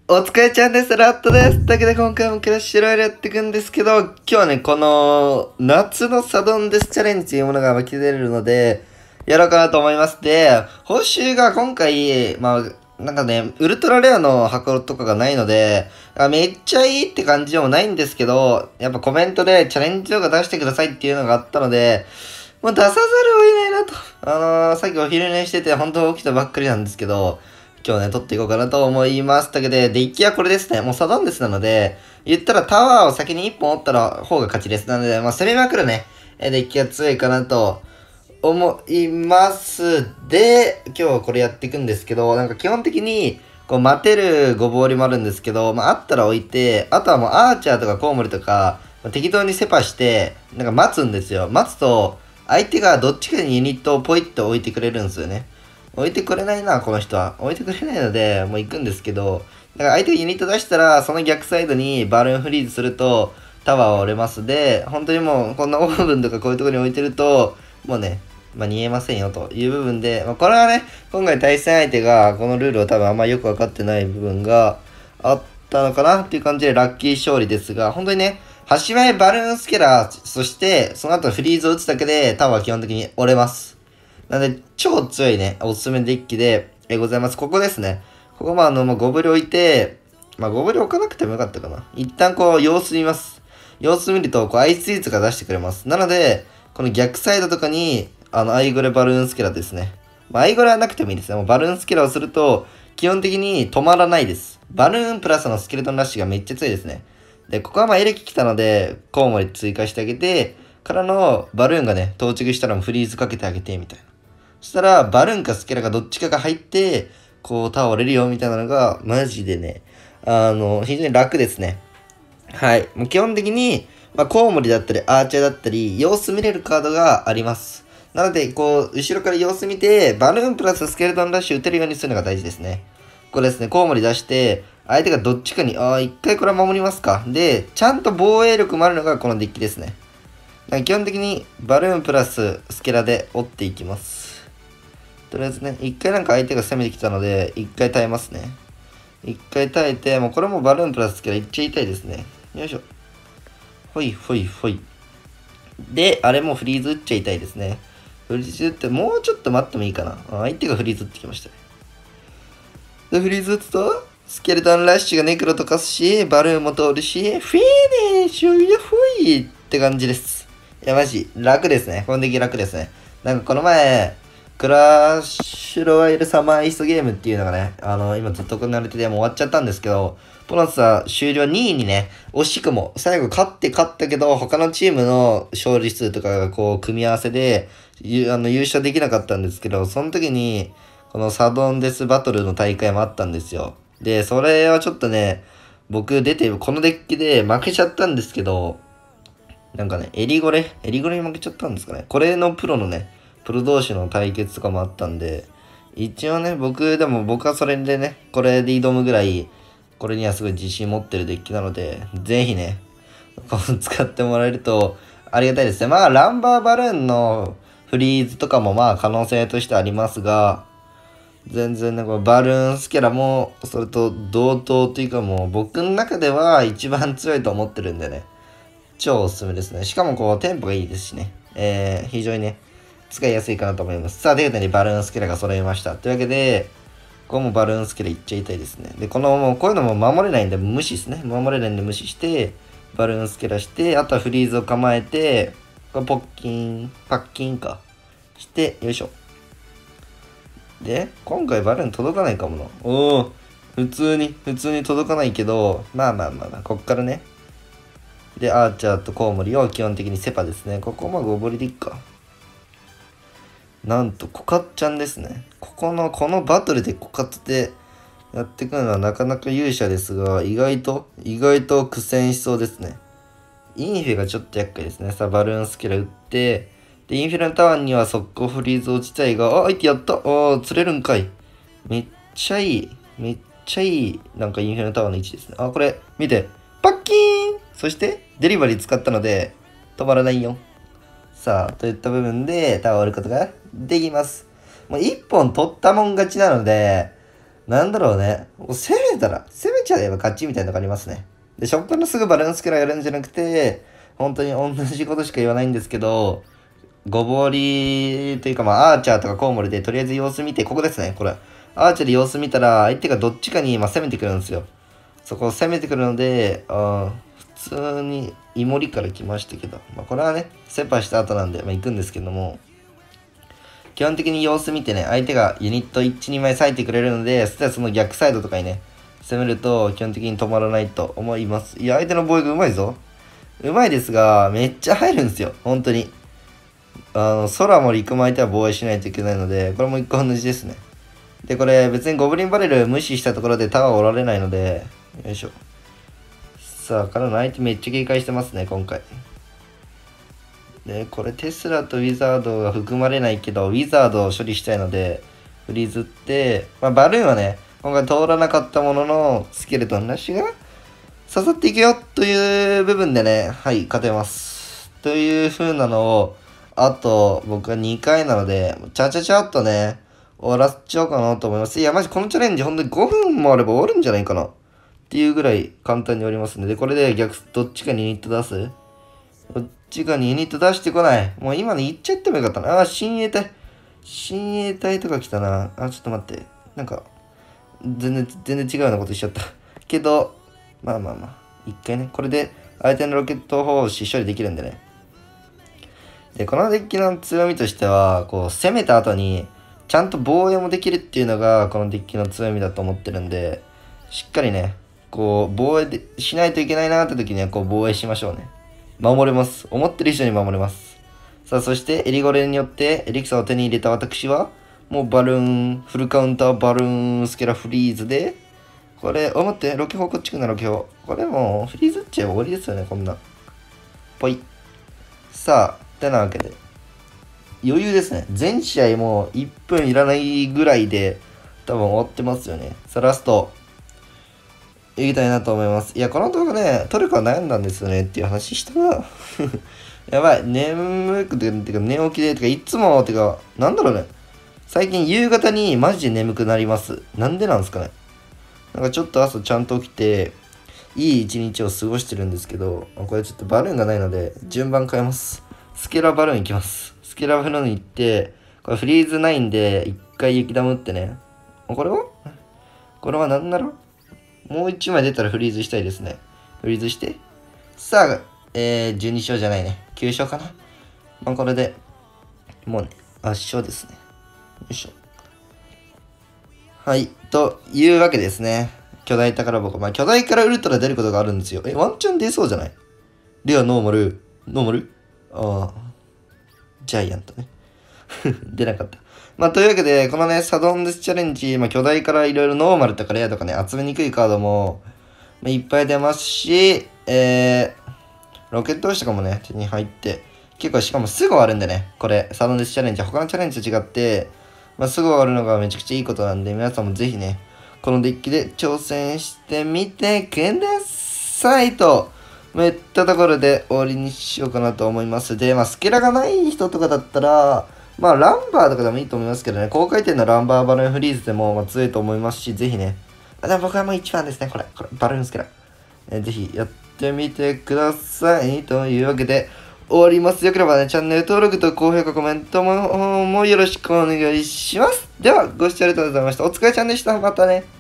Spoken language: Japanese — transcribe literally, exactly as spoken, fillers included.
お疲れちゃんです。ラットです。だけど今回もクラッシュロイヤルやっていくんですけど、今日はね、この夏のサドンデスチャレンジというものが湧き出るので、やろうかなと思います。で、報酬が今回、まあ、なんかね、ウルトラレアの箱とかがないので、あめっちゃいいって感じでもないんですけど、やっぱコメントでチャレンジ動画出してくださいっていうのがあったので、もう出さざるを得ないなと。あのー、さっきお昼寝してて、本当起きたばっかりなんですけど、今日ね、撮っていこうかなと思います。だけで、デッキはこれですね。もうサドンデスなので、言ったらタワーを先にいっぽん折ったら方が勝ちです。なので、まあ、攻めまくるね、デッキが強いかなと思います。で、今日はこれやっていくんですけど、なんか基本的に、こう待てるごぼう折りもあるんですけど、まあ、あったら置いて、あとはもうアーチャーとかコウモリとか、まあ適当にセパして、なんか待つんですよ。待つと、相手がどっちかにユニットをポイッと置いてくれるんですよね。置いてくれないな、この人は。置いてくれないので、もう行くんですけど、だから相手がユニット出したら、その逆サイドにバルーンフリーズすると、タワーは折れますで、本当にもう、こんなオーブンとかこういうところに置いてると、もうね、まあ、逃げませんよという部分で、まあ、これはね、今回対戦相手がこのルールを多分あんまよくわかってない部分があったのかなっていう感じでラッキー勝利ですが、本当にね、端前バルーンスケラー、そしてその後フリーズを打つだけでタワーは基本的に折れます。なので、超強いね、おすすめデッキで、えございます。ここですね。ここもあの、まあ、ゴブリ置いて、まあ、ゴブリ置かなくてもよかったかな。一旦こう、様子見ます。様子見ると、こう、アイスイーツが出してくれます。なので、この逆サイドとかに、あの、アイゴレバルーンスケラですね。まあ、アイゴレはなくてもいいですね。もうバルーンスケラをすると、基本的に止まらないです。バルーンプラスのスケルトンラッシュがめっちゃ強いですね。で、ここはまあエレキ来たので、コウモリ追加してあげて、からのバルーンがね、到着したらもうフリーズかけてあげて、みたいな。そしたら、バルーンかスケラかどっちかが入って、こう、タワー折れるよ、みたいなのが、マジでね、あの、非常に楽ですね。はい。もう基本的に、まあ、コウモリだったり、アーチャーだったり、様子見れるカードがあります。なので、こう、後ろから様子見て、バルーンプラススケルトンラッシュ打てるようにするのが大事ですね。これですね、コウモリ出して、相手がどっちかに、ああ、一回これは守りますか。で、ちゃんと防衛力もあるのがこのデッキですね。基本的に、バルーンプラススケラで折っていきます。とりあえずね、一回なんか相手が攻めてきたので、一回耐えますね。一回耐えて、もうこれもバルーンプラスですけど、いっちゃいたいですね。よいしょ。ほいほいほい。で、あれもフリーズ打っちゃいたいですね。フリーズ打って、もうちょっと待ってもいいかな。相手がフリーズ打ってきましたね。で、フリーズ打つと、スケルトンラッシュがネクロとかすし、バルーンも通るし、フィーニッシュやほいって感じです。いや、マジ、楽ですね。この時楽ですね。なんかこの前、クラッシュロワイヤルサマーイーストゲームっていうのがね、あの、今ずっと行われててもう終わっちゃったんですけど、ポノスは終了にいにね、惜しくも、最後勝って勝ったけど、他のチームの勝利数とかがこう、組み合わせで、ゆあの優勝できなかったんですけど、その時に、このサドンデスバトルの大会もあったんですよ。で、それはちょっとね、僕出て、このデッキで負けちゃったんですけど、なんかね、エリゴレエリゴレに負けちゃったんですかね。これのプロのね、プロ同士の対決とかもあったんで、一応ね、僕、でも僕はそれでね、これで挑むぐらい、これにはすごい自信持ってるデッキなので、ぜひね、こう使ってもらえるとありがたいですね。まあ、ランバーバルーンのフリーズとかもまあ可能性としてありますが、全然ね、このバルーンスケラも、それと同等というかもう僕の中では一番強いと思ってるんでね、超おすすめですね。しかもこう、テンポがいいですしね、えー、非常にね、使いやすいかなと思います。さあ、ということでバルーンスケラが揃いました。というわけで、ここもバルーンスケラいっちゃいたいですね。で、この、もうこういうのも守れないんで無視ですね。守れないんで無視して、バルーンスケラして、あとはフリーズを構えて、これポッキン、パッキンか。して、よいしょ。で、今回バルーン届かないかもな。おお、普通に、普通に届かないけど、まあまあまあまあ、こっからね。で、アーチャーとコウモリを基本的にセパですね。ここもゴボリでいっか。なんと、コカッちゃんですね。ここの、このバトルでコカツでやっていくのはなかなか勇者ですが、意外と、意外と苦戦しそうですね。インフェがちょっと厄介ですね。さあ、バルーンスケラ打って、で、インフェルのタワーには速攻フリーズ落ちたいが、あ、相手やったあー、釣れるんかい。めっちゃいい。めっちゃいい、なんかインフェルタワーの位置ですね。あ、これ、見て。パッキーンそして、デリバリー使ったので、止まらないよ。さあ、といった部分でタワーを折ることができます。もう一本取ったもん勝ちなので、 なんだろうね。もう攻めたら、攻めちゃえば勝ちみたいなのがありますね。で、ショットのすぐバランスからやるんじゃなくて、本当に同じことしか言わないんですけど、ごぼりというか、まあ、アーチャーとかコウモリで、とりあえず様子見て、ここですね、これ。アーチャーで様子見たら、相手がどっちかに、まあ、攻めてくるんですよ。そこを攻めてくるので、あ普通にイモリから来ましたけど、まあ、これはね、セパした後なんで、まあ、行くんですけども、基本的に様子見てね、相手がユニットいち、にまい割いてくれるので、そしたらその逆サイドとかにね、攻めると基本的に止まらないと思います。いや、相手の防衛がうまいぞ。うまいですが、めっちゃ入るんですよ。本当に。あの、空も陸も相手は防衛しないといけないので、これも一個同じですね。で、これ別にゴブリンバレル無視したところでタワー折られないので、よいしょ。さあ、彼の相手めっちゃ警戒してますね、今回。で、これテスラとウィザードが含まれないけど、ウィザードを処理したいので、フリーズって、まあ、バルーンはね、今回通らなかったものの、スケルトンラッシュが刺さっていくよという部分でね、はい、勝てます。という風なのを、あと、僕はにかいなので、ちゃちゃちゃっとね、終わらせちゃおうかなと思います。いや、マジこのチャレンジ、ほんとにごふんもあれば終わるんじゃないかな。っていうぐらい簡単に終わりますので、これで逆、どっちかにユニット出すどっちかにユニット出してこない。もう今の言っちゃってもよかったな。あ、親衛隊。親衛隊とか来たな。あ、ちょっと待って。なんか、全然、全然違うようなことしちゃった。けど、まあまあまあ。一回ね、これで相手のロケット砲士処理できるんでね。で、このデッキの強みとしては、こう、攻めた後に、ちゃんと防衛もできるっていうのが、このデッキの強みだと思ってるんで、しっかりね、こう、防衛でしないといけないなって時には、こう、防衛しましょうね。守れます。思ってる以上に守れます。さあ、そして、エリゴレによってエリクサを手に入れた私は、もうバルーン、フルカウンターバルーンスケラフリーズで、これ、思って、ロケ砲こっち来んな、ロケ砲。これもう、フリーズっちゃえば終わりですよね、こんな。ぽい。さあ、てなわけで。余裕ですね。全試合もういっぷんいらないぐらいで、多分終わってますよね。さあ、ラスト。言いたいなと思います。いや、この動画ね、撮るか悩んだんですよねっていう話したな。やばい。眠くて、てか寝起きで、てかいつも、てか、なんだろうね。最近夕方にマジで眠くなります。なんでなんですかね。なんかちょっと朝ちゃんと起きて、いい一日を過ごしてるんですけど、これちょっとバルーンがないので、順番変えます。スケラバルーン行きます。スケラバルーン行って、これフリーズないんで、一回雪玉打ってね。これはこれは何だろうもう一枚出たらフリーズしたいですね。フリーズして。さあ、えー、じゅうに勝じゃないね。きゅう勝かな。まあ、これで、もうね、圧勝ですね。よいしょ。はい。というわけですね。巨大宝箱。まあ、巨大からウルトラ出ることがあるんですよ。え、ワンチャン出そうじゃないでは、ノーマル。ノーマルああ。ジャイアントね。出なかった。まあ、というわけで、このね、サドンデスチャレンジ、まあ、巨大からいろいろノーマルとかレアとかね、集めにくいカードも、まあ、いっぱい出ますし、えー、ロケット押しとかもね、手に入って、結構しかもすぐ終わるんでね、これ、サドンデスチャレンジ、他のチャレンジと違って、まあ、すぐ終わるのがめちゃくちゃいいことなんで、皆さんもぜひね、このデッキで挑戦してみてくださいと、まあ、いったところで終わりにしようかなと思います。で、まあ、スケラがない人とかだったら、まあ、ランバーとかでもいいと思いますけどね、高回転のランバーバルーンフリーズでもまあ強いと思いますし、ぜひね、あでも僕はもう一番ですね、これ、これ、バルーンスケラ。えー、ぜひやってみてください。というわけで、終わります。よければね、チャンネル登録と高評価、コメントももよろしくお願いします。では、ご視聴ありがとうございました。お疲れちゃんでした。またね。